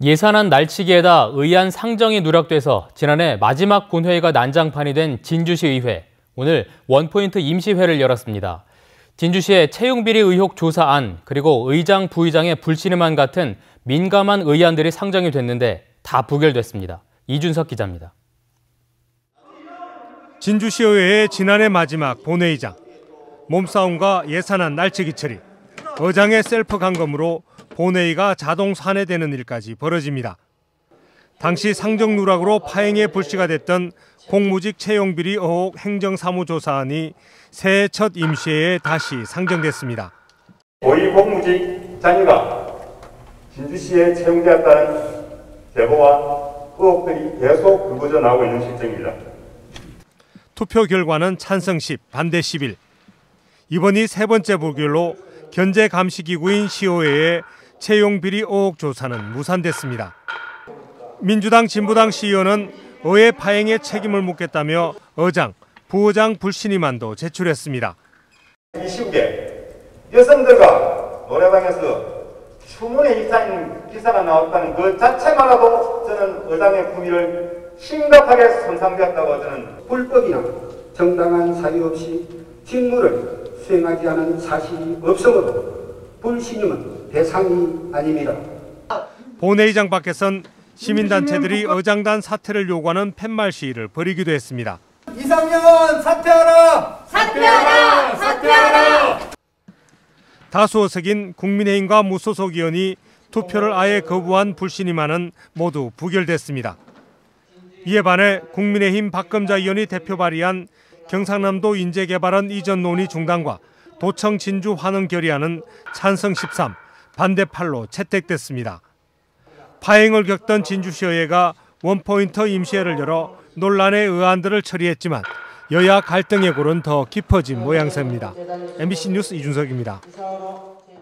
예산안 날치기에다 의안 상정이 누락돼서 지난해 마지막 본회의가 난장판이 된 진주시 의회. 오늘 원포인트 임시회를 열었습니다. 진주시의 채용비리 의혹 조사안 그리고 의장, 부의장의 불신임안 같은 민감한 의안들이 상정이 됐는데 다 부결됐습니다. 이준석 기자입니다. 진주시의회의 지난해 마지막 본회의장. 몸싸움과 예산안 날치기 처리, 의장의 셀프 감검으로 본회의가 자동 산회되는 일까지 벌어집니다. 당시 상정 누락으로 파행에 불씨가 됐던 공무직 채용비리 의혹 행정사무조사안이 새해 첫 임시회에 다시 상정됐습니다. 고위공무직 장애가 진주시에 채용되었다는 제보와 의혹들이 계속 불거져 나오고 있는 실정입니다. 투표 결과는 찬성 10, 반대 11. 이번이 세 번째 부결로 견제감시기구인 시의회의 채용비리 의혹 조사는 무산됐습니다. 민주당 진보당 시의원은 의회 파행에 책임을 묻겠다며 의장, 부의장 불신임안도 제출했습니다. 이 시국에 여성들과 노래방에서 추문의 입사인 기사가 나왔다는 그 자체만으로도 저는 의장의 품위를 심각하게 손상되었다고 저는 불법이나 정당한 사유 없이 직무를 수행하지 않은 사실이 없으므로 불신임은 대상이 아닙니다. 본회의장 밖에선 시민단체들이 의장단 사퇴를 요구하는 팻말 시위를 벌이기도 했습니다. 이상년 사퇴하라! 사퇴하라! 사퇴하라! 다수 의석인 국민의힘과 무소속 의원이 투표를 아예 거부한 불신임안은 모두 부결됐습니다. 이에 반해 국민의힘 박검자 의원이 대표 발의한 경상남도 인재개발원 이전 논의 중단과 도청 진주 환원 결의안은 찬성 13, 반대 8로 채택됐습니다. 파행을 겪던 진주시의회가 원포인트 임시회를 열어 논란의 의안들을 처리했지만 여야 갈등의 골은 더 깊어진 모양새입니다. MBC 뉴스 이준석입니다.